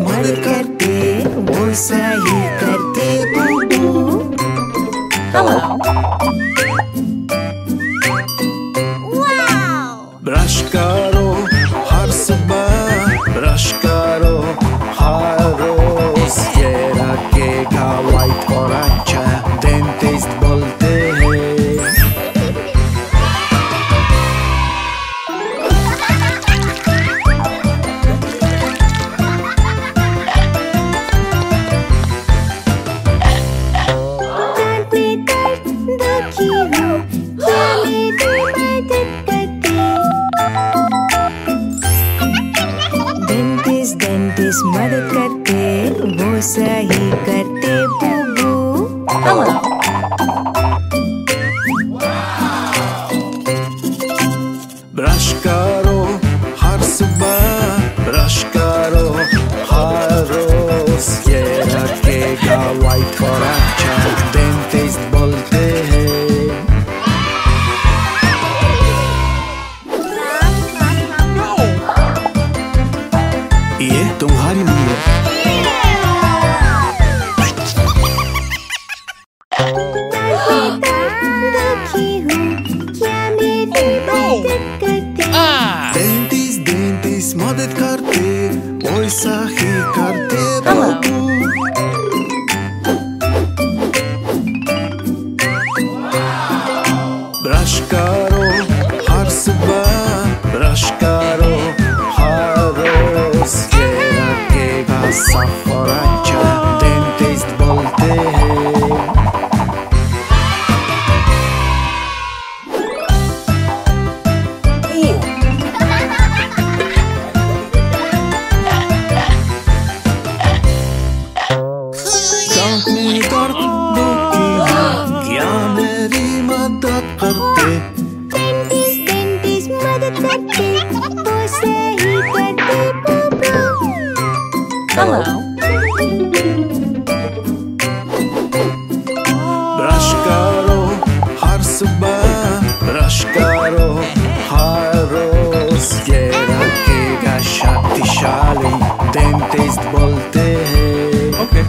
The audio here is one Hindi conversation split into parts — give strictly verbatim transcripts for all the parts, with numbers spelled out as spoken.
मदद करते, वो सही करते बूबू। Hello. ब्रश करो हर सुबह, ब्रश करो हर रोज, ये रखेगा वाइट और अच्छा, डेंटिस्ट बोलते हैं। मदद करते, वो सही करते बूबू। Hello. ब्रश करो हर सुबह, ब्रश करो हर रोज, ये रखेगा वाइट और अच्छा, डेंटिस्ट बोलते हैं। ये तुम्हारी मम्मी है। डेंटिस्ट डेंटिस्ट मदद करते, वैसा ही करते बाबू। ब्रश करो हर सुबह, ब्रश करो हर रोज, ये रखेगा साफ और अच्छा, डेंटिस्ट बोलते हैं। दांत में दर्द दुखी है, क्या मेरी मदद करते? डेंटिस्ट डेंटिस्ट मदद करते, वो सही करते बूबू। Hello. ब्रश करो हर सुबह, ब्रश करो हर रोज, ये रखेगा शक्तिशाली, डेंटिस्ट बोलते हैं। ओके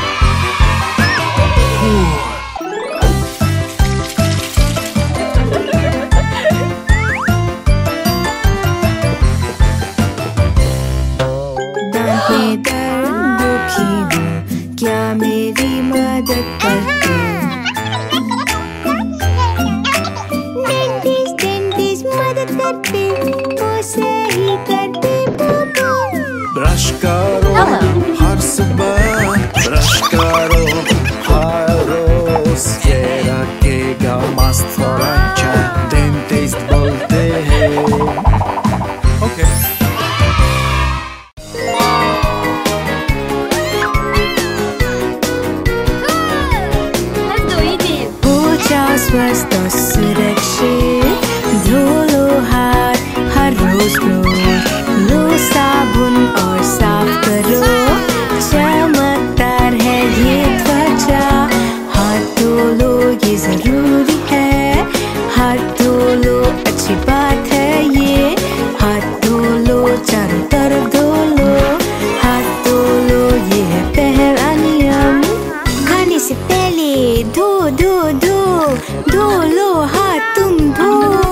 दांत में दर्द दुखी हूँ, क्या मेरी मदद करते? डेंटिस्ट डेंटिस्ट मदद करते, वो सही करते बूबू। ब्रश करो हर सुबह, ब्रश करो हर रोज, ये रखेगा मस्त और अच्छा, डेंटिस्ट बोलते हैं। ओके स्वस्थ और सुरक्षित, धो लो हाथ हर रोज रोज, लो साबुन और साफ करो, चमकदार है ये त्वचा, हाथ धो लो ये जरूरी है, हाथ धो लो अच्छी बात है ये, हाथ धो लो चारों तरफ धो लो, हाथ धो लो ये है पहला नियम, खाने से पहले धो धो धो धो लो हाथ तुम धो।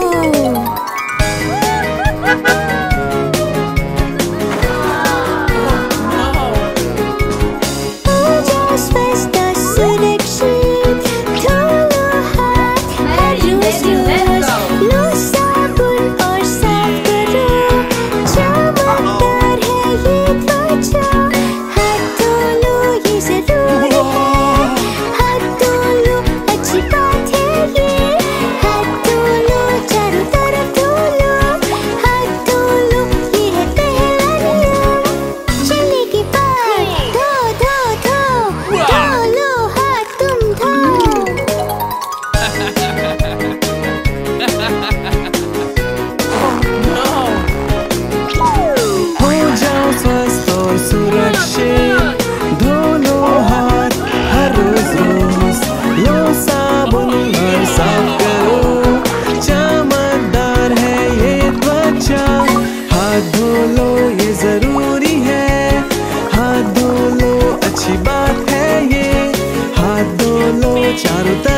स्वस्थ और सुरक्षित, धो लो हाथ हर रोज रोज, लो साबुन और साफ करो, चमकदार है ये त्वचा, हाथ धो लो ये जरूरी है, हाथ धो लो अच्छी बात है ये, हाथ धो लो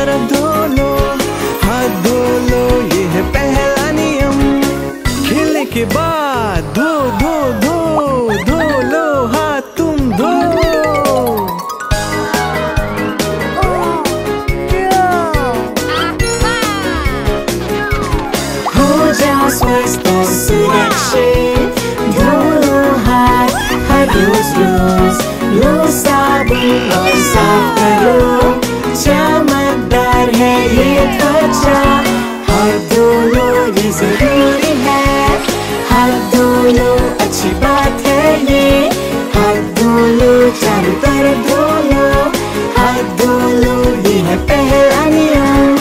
तरफ धो लो, हाथ धो लो, ये है पहला नियम। खेलने के बाद धो धो धो धो लो हाथ तुम धो। हो जाओ स्वस्थ और सुरक्षित, धो लो हाथ हर रोज रोज, लो साबुन और साफ करो, चमकदार है ये त्वचा। हाथ धो लो ये जरूरी है, हाथ धो लो अच्छी बात है ये। हाथ धो लो चारों तरफ धो लो, हाथ धो लो ये है पहला नियम।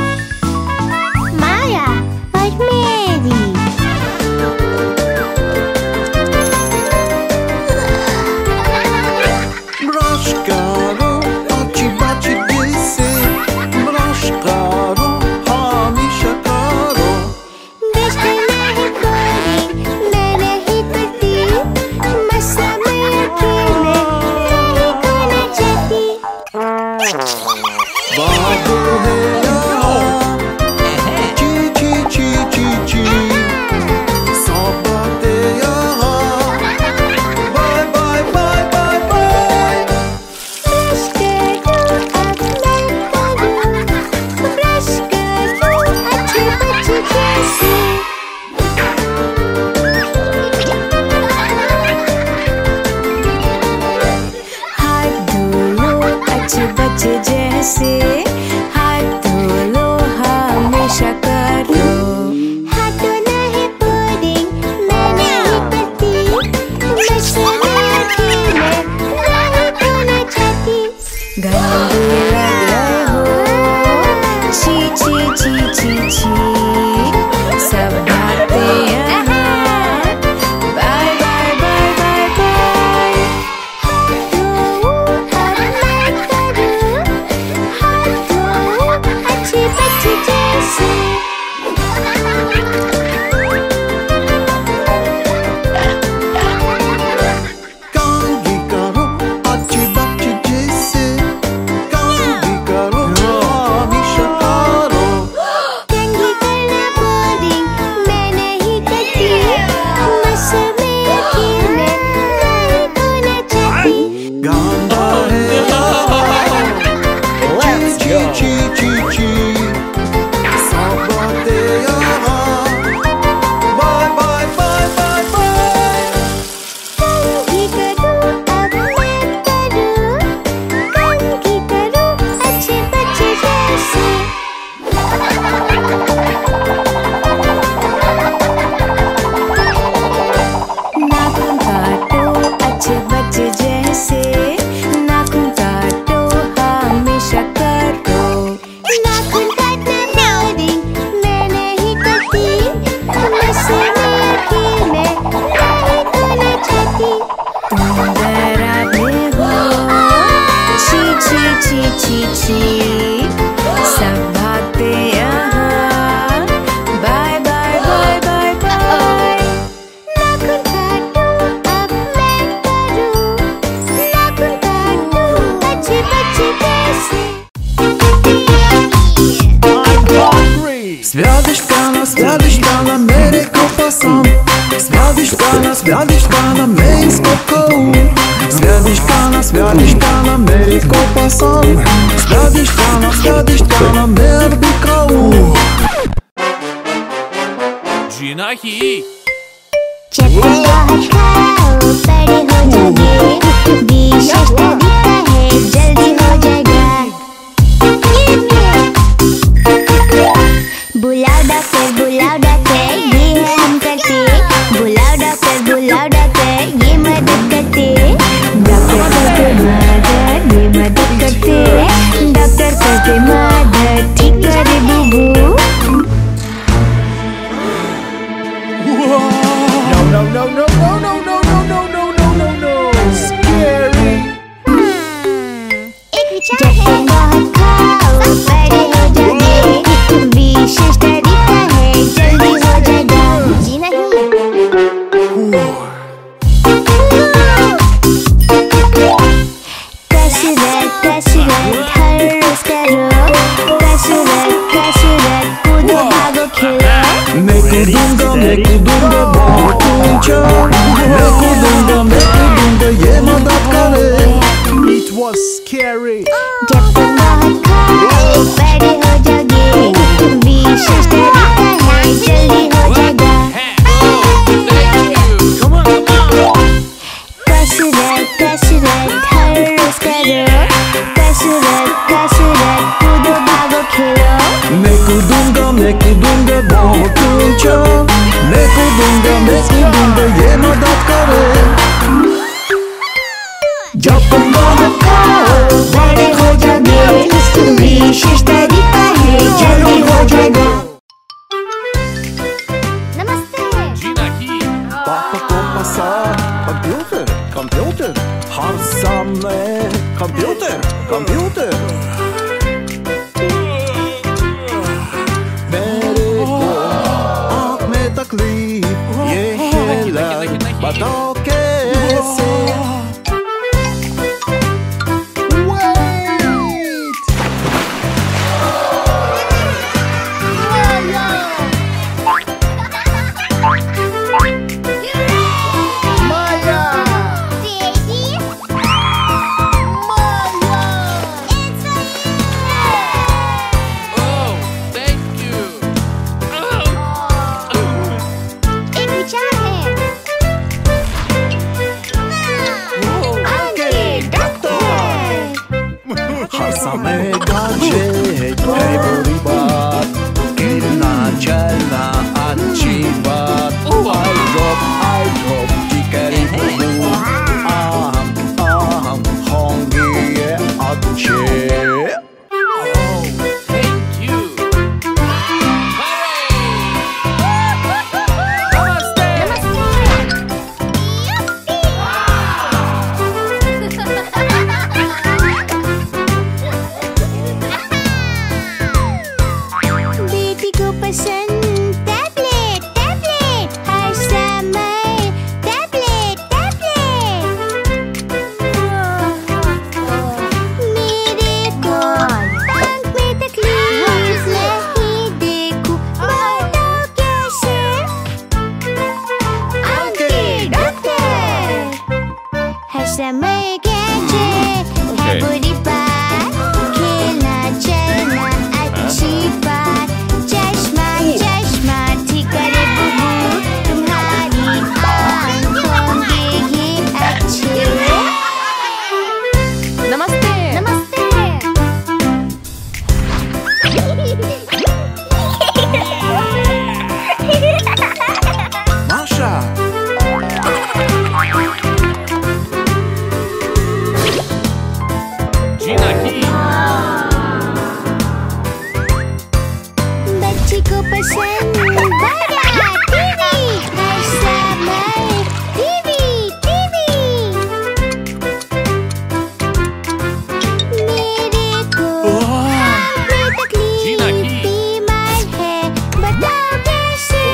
माया और मेरी ब्रश करो अच्छी बाची दिल से, ब्रश करो हमेशा करो। ब्रश करना है बोरिंग, मैं नहीं करती, मस्सा मैं अकेले नहीं करना चाहती। बाबू है यहाँ, ची ची ची ची ची, सब बातें यहाँ। Bye bye bye bye bye. Brush करो अब मैं करूँ, ब्रश करो अच्छे बच्चे जैसे। हाथ धो लो अच्छे बच्चे जैसे, हाथ धो लो हमेशा करो। हाथ धोना है बोरिंग, मैं नहीं करती, मस्सा मैं अकेले नहीं करना चाहती। गंदे लग रहे हो, छी छी छी छी छी, सब बातें यहाँ। Bye bye bye bye bye. अब मैं करूँ, हाथ धो अच्छे बच्चे जैसे। कंघी करो अच्छी बाची जैसे, कंघी करो हमेशा करो। कंघी करना बोरिंग, मैं नहीं करती, मस्सा मैं अकेले नहीं करना चाहती। गंदा है यहाँ, ची ची ची ची, सब बातें यहाँ। Bye bye bye bye bye. कंघी करूँ अब मैं करूँ, कंघी करूँ अच्छे बच्चे जैसे। नाखून काटो अच्छे बच्चे जैसे, नाखून काटो हमेशा करो। नाखून काटना बोरिंग, मैं नहीं करती, मस्सा मैं अकेले नहीं करना चाहती। तुम डरावने हो, छी छी छी छी छी, सब भागते यहाँ। Bye bye bye bye bye. नाखून काटो अब मैं करूँ, नाखून काटो अच्छे बच्चे जैसे। Sviadištana, sviadištana, मेरे को पसंद। Sviadištana, sviadištana, मैं इसको कहूँ। Sviadištana, sviadištana, मेरे को पसंद। Sviadištana, sviadištana, मैं अरबी कहूँ। Jinahi. जब बाहर खाओ बड़े हो जाओगे, विशेष तरीका है जल्दी हो जाएगा। बुलाओ डॉक्टर बुलाओ डॉक्टर, ये है हम करते। बुलाओ डॉक्टर बुलाओ डॉक्टर, ये मदद करते। डॉक्टर करते मदद, ये मदद करते। डॉक्टर करते मदद, ठीक करे बुबू। No no no no no no no no no no no no no, scary. मैं कूदूंगा मैं कूदूंगा बहुत ऊंचा, मैं कूदूंगा मैं कूदूंगा ये मदद करे। जब तुम बड़े हो जाओगे, विशेष तरीका है जल्दी हो जाएगा। नमस्ते। जीना ही। पापा को पसंद कंप्यूटर कंप्यूटर, हर समय कंप्यूटर कंप्यूटर। मेरे को आँख में तकलीफ ये है लग, बताओ कैसे। समय gadget है बुरी बात, गिरना चलना अच्छी बात। I drop I drop टिकरी बुबू, आम आम होंगे ये अच्छे। समय gadget है बुरी बात, खेलना चलना अच्छी बात। चश्मा चश्मा ठीक करे बुबू, तुम्हारी आँख होंगे ये अच्छे। नमस्ते नमस्ते। माशा बच्ची को पसंद बड़ा टीवी, हर समय टीवी टीवी। मेरे को आँख में तकलीफ बीमार है, बताओ कैसे।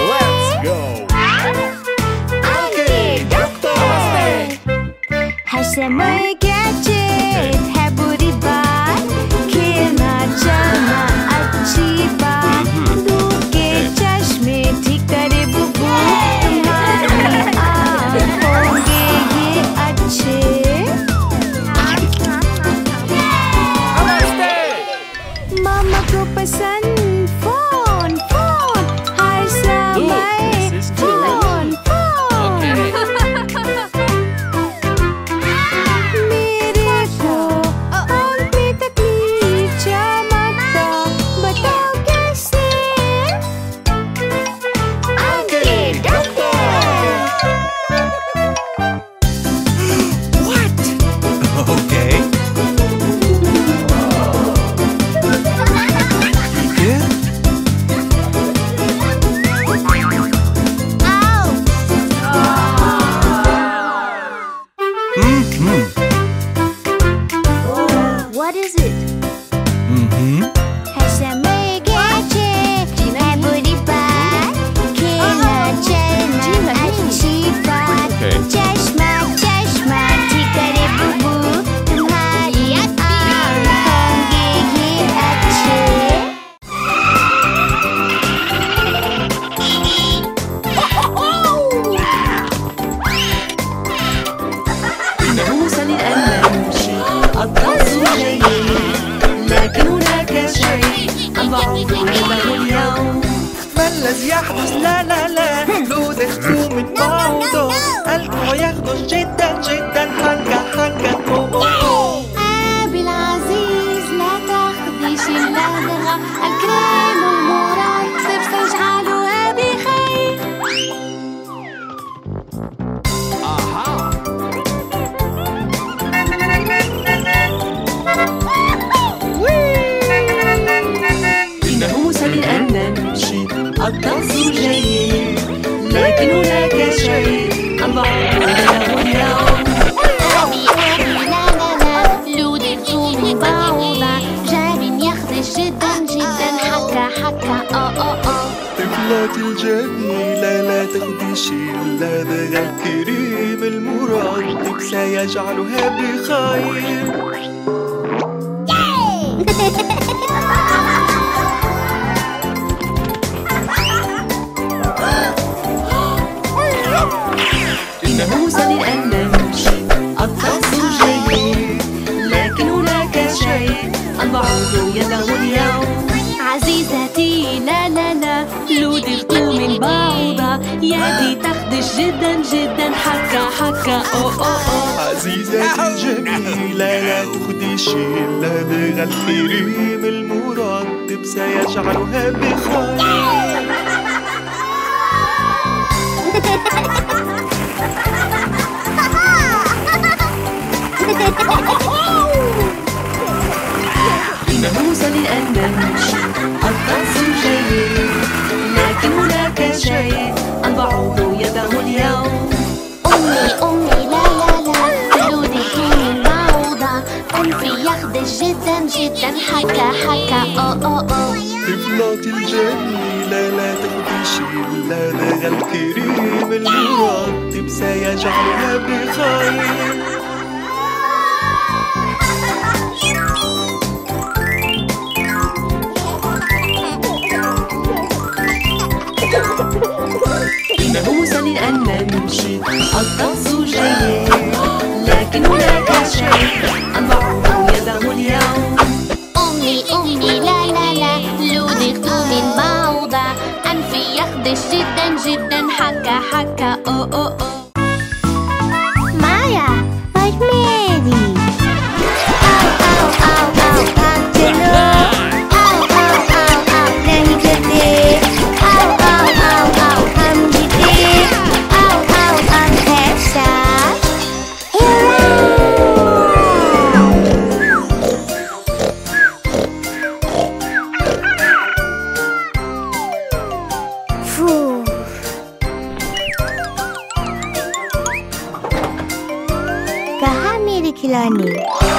आगे डॉक्टर। हर समय gadget है बुरी बात, खेलना चलना अच्छी बात। दूर के चश्मे ठीक करे बुबू, तुम्हारी आँख होंगे ये अच्छे। मामा को पसंद फोन फोन, हर समय फोन फोन। मेरे को आँख में तकलीफ चमकता, बताओ कैसे। आगे doctor. What? Okay. Yeah. Mm-hmm. What is it? Mm-hmm. हर समय gadget है बुरी बात, खेलना चलना अच्छी बात। चश्मा चश्मा ठीक करे बुबू, तुम्हारी आँख होंगे ये अच्छे। نوصل الآن نمشي الطقس ليل، لكن هناك شيء أضعف له اليوم. ما الذي يحدث؟ لا لا لا لودخته من موضوع، القوى يخدش جدا جدا حنكة حنكة أوه أوه. أبي العزيز لا تخدش اللدغة، الكريم الطقس جيد لكن هناك شيء البعض له اليوم. أبي أبي لا لا لا لودرت من بعوضة جاب يخدش جدا جدا حكا حكا أو أو أو. طفلتي الجميلة لا تخدشي اللذة الكريم المرطب سيجعلها بخير. إنه سهل أن نمشي الطقس جيد لكن هناك شيء البعض يده اليوم. عزيزتي لا لا لا لودرت من بعوضة يدي تخدش جدا جدا حكا حكا أو أو أو. عزيزتي الجميلة لا تخدشي اللذة الكريم المرطب سيجعلها بخير. إنه سهل أن نمشي الطقس جيد لكن هناك شيء البعوض يده اليوم. أمي أمي لا لا لا لودرت من بعوضة أنفي يخدش جدا جدا حكا حكا أو أو أو. طفلتي الجميلة لا تخدشي اللذة الكريم المرطب سيجعلها بخير. إنه سهل أن نمشي الطقس جيد لكن هناك شيء البعض يده اليوم. أمي أمي لا لا لا لودرت من بعوضة أنفي يخدش جدا جدا حكا حكا أو أو أو. Maya, like Mary. Ow ow ow ow, Angelo. Ow ow ow ow, Nangade. Ow ow ow ow, Hamdide. Ow ow ow, Tessa. Phew. कहाँ मेरे खिलौने?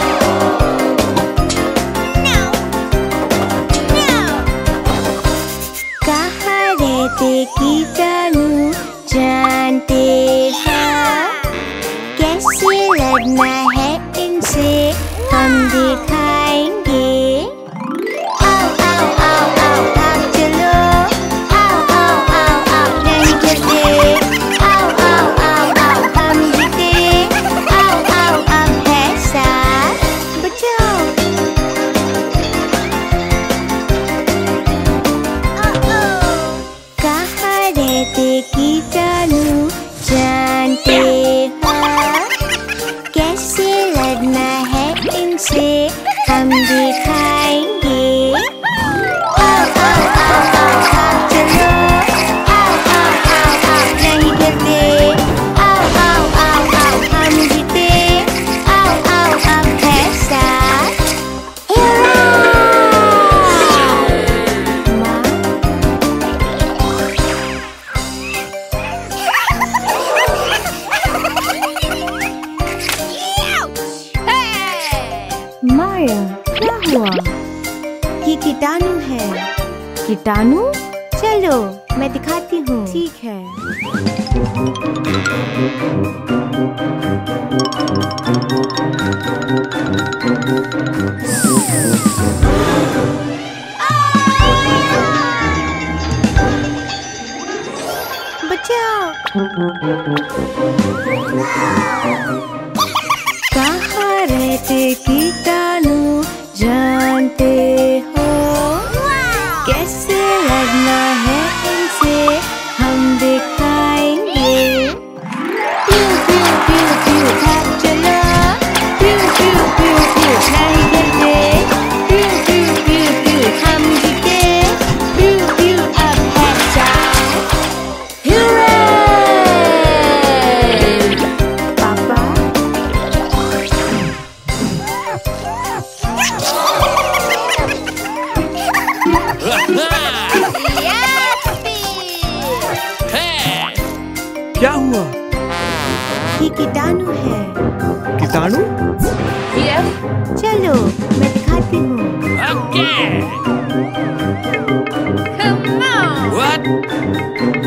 कहाँ रहते कीटाणु जानते हैं? कैसे लड़ना है इनसे हम दिखाएंगे। आओ आओ आओ आओ भाग चलो। आओ आओ आओ आओ नहीं करते। आओ आओ आओ आओ हम जीते। आओ आओ अब है साथ बचाओ। कहाँ रहते कीटाणु जानते हैं? कैसे लड़ना है इनसे हम दिखाएंगे। आओ आओ आओ आओ भाग चलो। आओ आओ आओ आओ नहीं करते। आओ आओ आओ आओ हम जीते। आओ आओ अब है साथ। माया क्या हुआ? ये कीटाणु है। कीटाणु? चलो मैं दिखाती हूँ। ठीक है। बचाओ। कहाँ रहते कीटाणु जानते हो? कैसे लड़ना है इनसे हम दिखाएंगे। प्यू प्यू प्यू प्यू भाग चलो। प्यू प्यू प्यू प्यू नहीं करते। प्यू प्यू प्यू प्यू हम जीते। प्यू प्यू अब है साथ। पापा Ha! कीटाणु है। कीटाणु? चलो मैं दिखाती हूँ। Okay. Come on. What?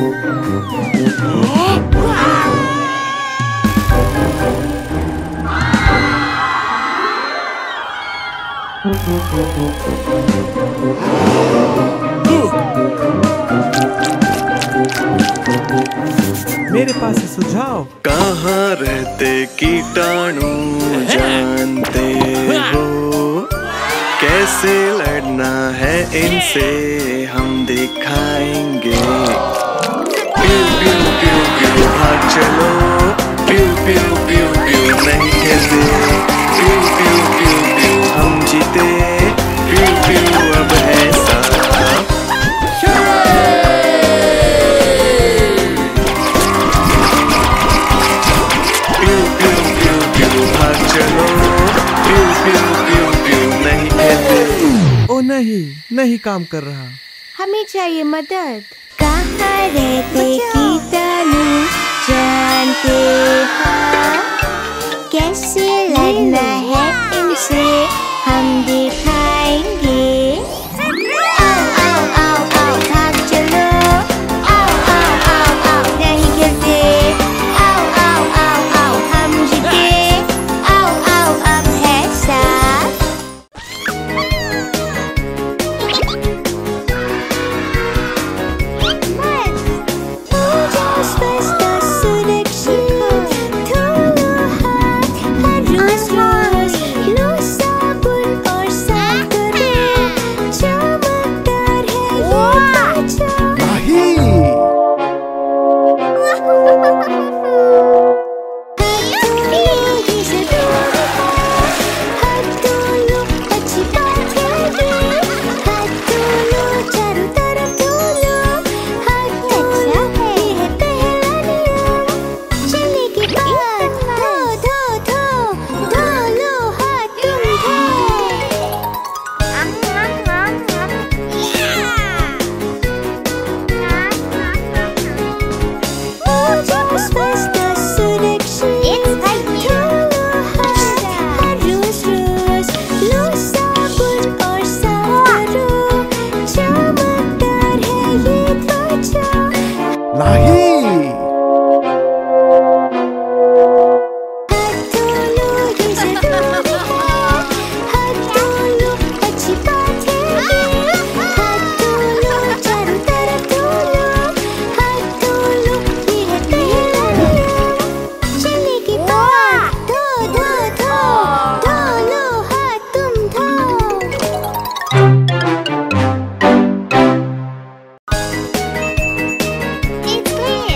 मेरे पास है सुझाव। कहाँ रहते कीटाणु जानते हो? कैसे लड़ना है इनसे हम दिखाएंगे। प्यू प्यू प्यू प्यू भाग चलो, प्यू प्यू प्यू प्यू नहीं खेलते, प्यू प्यू प्यू प्यू हम जीते, प्यू प्यू अब ऐसा। प्यू प्यू प्यू प्यू भाग चलो, प्यू प्यू प्यू प्यू नहीं खेलते। ओ नहीं, नहीं काम कर रहा। हमें चाहिए मदद। कहाँ रहते कीटाणु जानते हो? कैसे लड़ना है इनसे हम दिखाएंगे। आओ आओ आओ आओ भाग चलो, आओ आओ आओ आओ नहीं खेलते, आओ आओ आओ आओ हम जीते, आओ आओ अब है साथ। It's clear.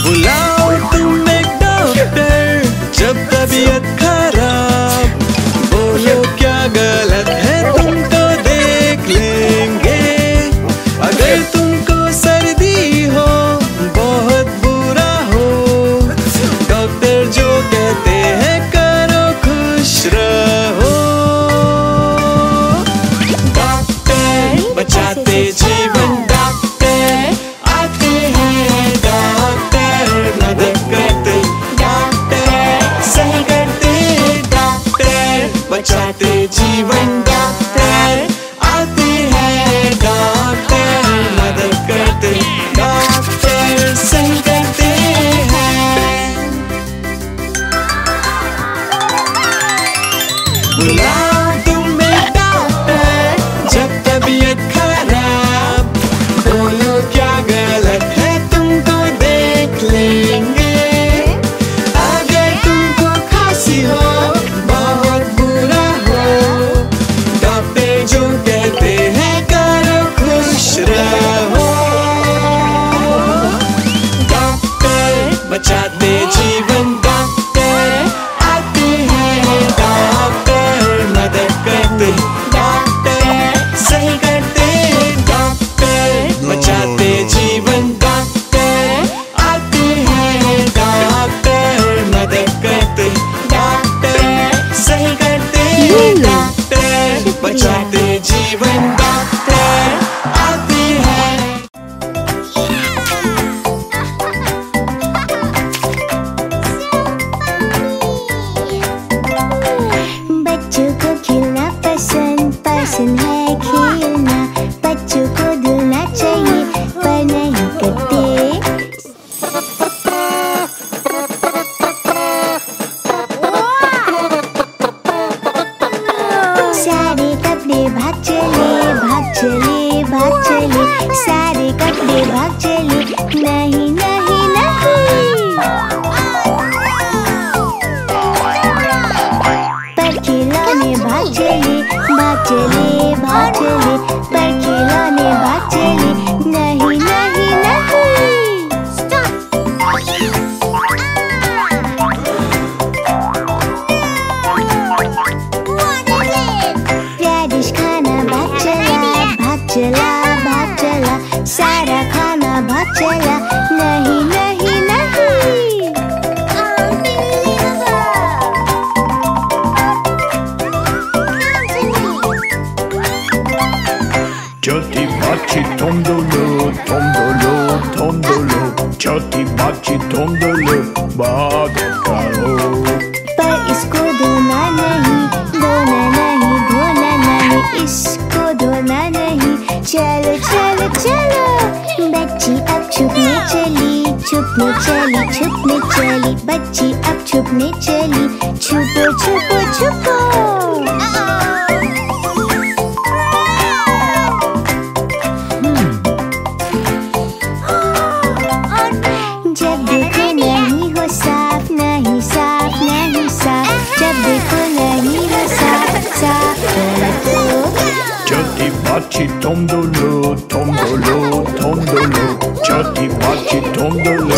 बुलाओ तुम एक डॉक्टर जब तबीयत खराब, बोलो क्या गलत है तुमको देख लेंगे। अगर तुमको सर्दी हो बहुत बुरा हो, डॉक्टर जो कहते हैं करो खुश रहो। डॉक्टर बचाते जीवन, डॉक्टर आते हैं, डॉक्टर मदद करते, डॉक्टर सही करते, डॉक्टर बचाते जीवन, डॉक्टर आते हैं, डॉक्टर मदद करते, डॉक्टर सही करते हैं। बुलाओ तुम एक डॉक्टर जब तबीयत खराब, बोलो क्या गलत है तुमको देख लेंगे। अगर तुमको खांसी हो बहुत बुरा हो, डॉक्टर जो कहते हैं करो खुश रहो। डॉक्टर बचाते जीवन, डॉक्टर आते हैं, डॉक्टर मदद करते, डॉक्टर सही करते, डॉक्टर बचाते जीवन, डॉक्टर आते हैं, डॉक्टर मदद करते, डॉक्टर सही करते, डॉक्टर बचाते जीवन, डॉक्टर आते हैं। बच्चों को खेलना पसंद पसंद है खेलना, बच्चों को धुलना चाहिए पर नहीं करते। सारे कपड़े भाग चले भाग चले भाग चले, सारे कपड़े भाग चले, नहीं नहीं नहीं। पर खिलौने भाग चले भाग चले भाग चले, पर खिलौने भाग चले, नहीं नहीं नहीं। रैडिश खाना भाग चला भाग चला भाग चला, सारा खाना भाग चला, नहीं नहीं नहीं। Cioti baci tondolo, tondolo, tondolo, cioti baci tondolo, bago caro. पर इसको धोना नहीं धोना नहीं धोना नहीं, इसको धोना नहीं। चलो चलो चलो, बच्ची अब छुपने चली छुपने चली छुपने चली, बच्ची अब छुपने चली, छुपो छुपो छुपो। जब देखो नहीं हो साफ नहीं साफ नहीं साफ, जब देखो नहीं हो साफ साफ करो। Cioti baci tondolo, tondolo, tondolo, cioti baci tondolo,